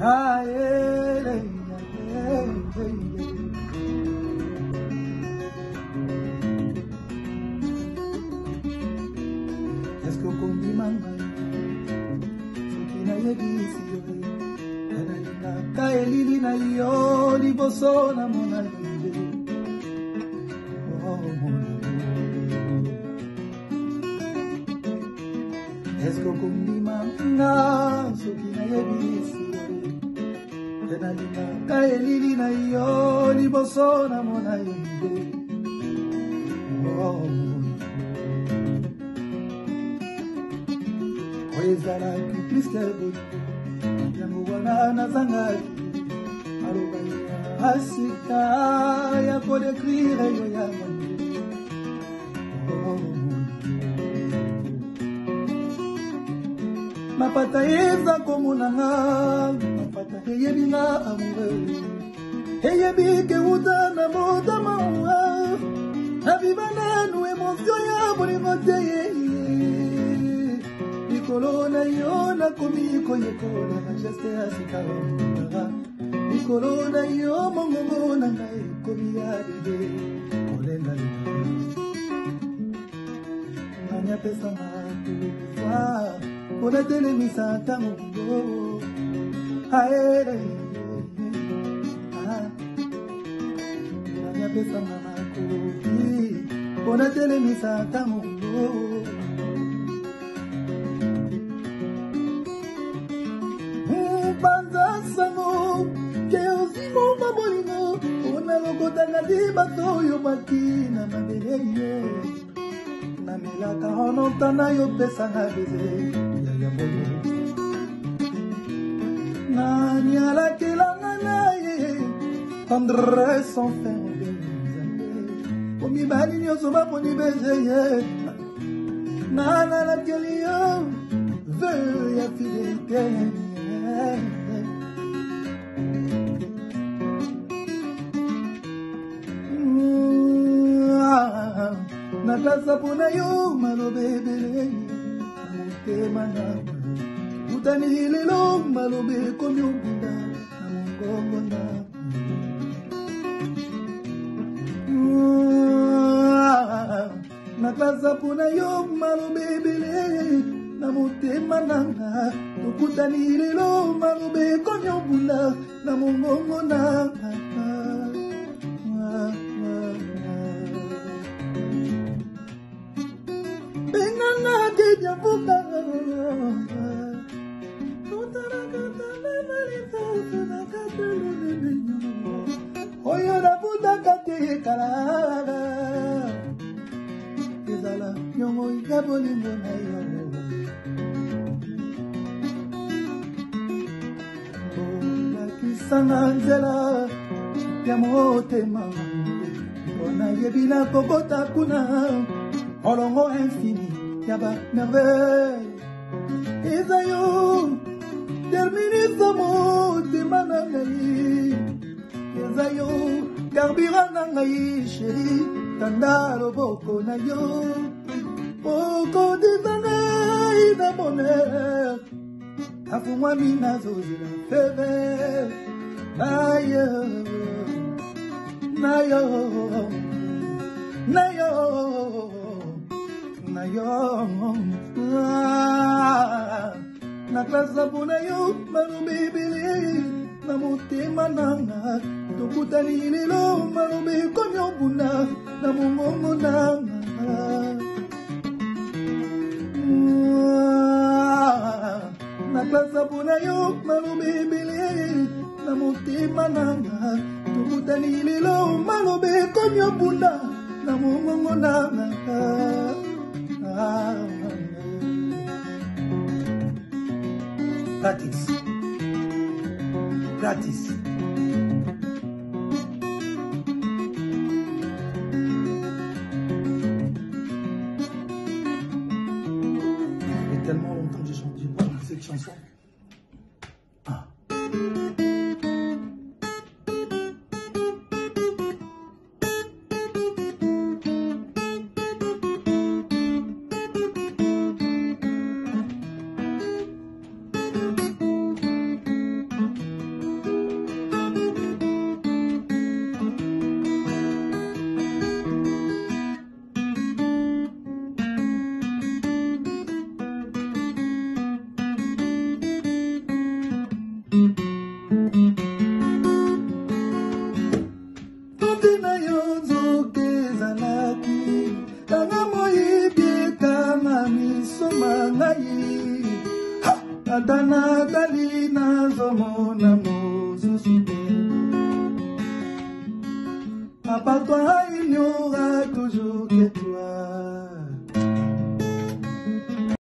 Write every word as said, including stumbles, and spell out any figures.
Ay, ay, ay, ay, ay. Est-ce que qu'on dit manga ce qui n'a yé d'ici Yanalinga kaelili na yo liboso na mona libe Oh mon amour Est-ce que qu'on dit manga ce qui n'a yé d'ici Yanalinga kaelili na yo liboso na mona libe Oh mon ezalaki triste boye yango wana nazangaki maloba ya asika ya kodekrire yo yango mapata eza komonanga mapata eyebinga amoureux eyebike uta na motama nabiba nanu emotio ya bolingo te Nikolo na yo na komi koyekola na geste ya sikara Nikolo na yo mongongo na ngai komi ya bebe Kolenga lima Nanya pesa makufa Kona telemisa tango Aere Nanya pesa makufi Kona telemisa tango Batoyo makina mandeleye na melaka honota na yo pesa na beze ya ya moyo na nyala kilanga naye tendresse sans fin de omi bali nyoso baponi beze na na la kelio veut ya fidélité Nakasa puna yo malobe bele Mutema na Utani hilelo malobe komyubunda Namungongo na Nakasa puna yo malobe bele Namutema na Tukutani hilelo malobe komyubunda Namungongo na Oyo na puta kate karaga Ezala nyongo ikabolingo na yo Ola kisanga nzela ya motema Ona yebina kokota kuna Olongo infini Yaba merveille Ezayo Termini somo Temana ngai Ezayo Karbirana ngai chéri Tandalo boko na yo Boko dizanai na bonheur Afumwa mina zozila feve Na yo Na yo Na yo Na yo Na klasa puna yo Malumbi bili Na mutema nanga Tukutani lilo Malumbi konyo buna Na mungongo nanga Na klasa puna yo Malumbi bili Na mutema nanga Tukutani lilo Malumbi konyo buna Na mungongo nanga Gratis. Gratis. Ça fait tellement longtemps que j'ai chanté cette chanson. Ah. Nathalie nazomona mosusu te. À part toi il n'y aura toujours que toi.